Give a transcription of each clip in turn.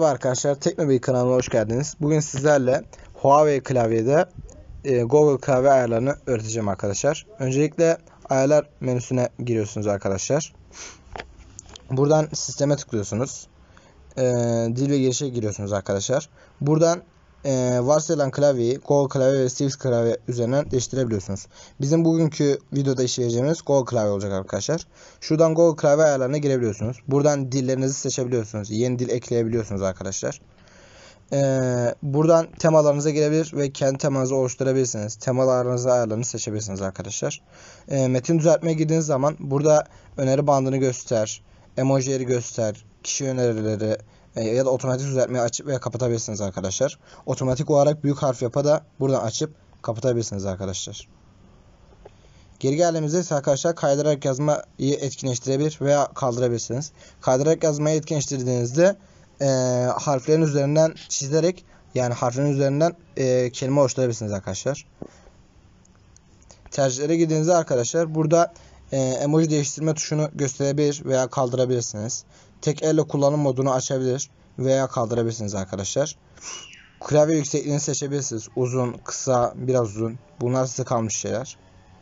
arkadaşlar, Teknobilgi kanalına hoş geldiniz. Bugün sizlerle Huawei klavyede Google klavye ayarlarını öğreteceğim arkadaşlar. Öncelikle ayarlar menüsüne giriyorsunuz arkadaşlar. Buradan sisteme tıklıyorsunuz. Dil ve girişe giriyorsunuz arkadaşlar. Buradan varsayılan klavyeyi Google klavye ve Swift klavye üzerinden değiştirebiliyorsunuz. Bizim bugünkü videoda işleyeceğimiz Google klavye olacak arkadaşlar. Şuradan Google klavye ayarlarına girebiliyorsunuz. Buradan dillerinizi seçebiliyorsunuz. Yeni dil ekleyebiliyorsunuz arkadaşlar. Buradan temalarınıza girebilir ve kendi temanızı oluşturabilirsiniz. Temalarınızı ayarlarını seçebilirsiniz arkadaşlar. Metin düzeltmeye girdiğiniz zaman burada öneri bandını göster, emojileri göster, kişi önerileri ya da otomatik düzeltmeyi açıp veya kapatabilirsiniz arkadaşlar. Otomatik olarak büyük harf yapa da buradan açıp kapatabilirsiniz arkadaşlar. Geri geldiğimizde ise arkadaşlar kaydırarak yazmayı etkinleştirebilir veya kaldırabilirsiniz. Kaydırarak yazmayı etkinleştirdiğinizde harflerin üzerinden çizerek, yani harflerin üzerinden kelime oluşturabilirsiniz arkadaşlar. Tercihlere girdiğinizde arkadaşlar burada emoji değiştirme tuşunu gösterebilir veya kaldırabilirsiniz. Tek elle kullanım modunu açabilir veya kaldırabilirsiniz arkadaşlar. Klavye yüksekliğini seçebilirsiniz. Uzun, kısa, biraz uzun. Bunlar size kalmış şeyler.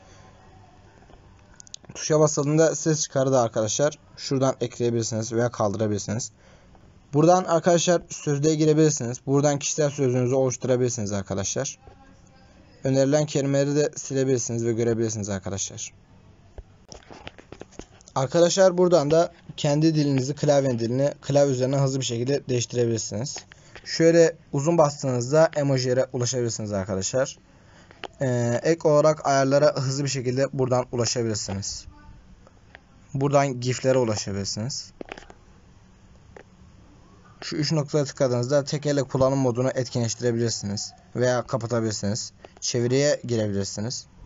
Tuşa basıldığında ses çıkarı da arkadaşlar şuradan ekleyebilirsiniz veya kaldırabilirsiniz. Buradan arkadaşlar sözlüğe girebilirsiniz. Buradan kişisel sözlüğünüzü oluşturabilirsiniz arkadaşlar. Önerilen kelimeleri de silebilirsiniz ve görebilirsiniz arkadaşlar. Arkadaşlar buradan da kendi dilinizi, klavye dilini klavye üzerinden hızlı bir şekilde değiştirebilirsiniz. Şöyle uzun bastığınızda emojilere ulaşabilirsiniz arkadaşlar. Ek olarak ayarlara hızlı bir şekilde buradan ulaşabilirsiniz. Buradan giflere ulaşabilirsiniz. Şu 3 noktaya tıkladığınızda tek elle kullanım modunu etkinleştirebilirsiniz veya kapatabilirsiniz. Çeviriye girebilirsiniz.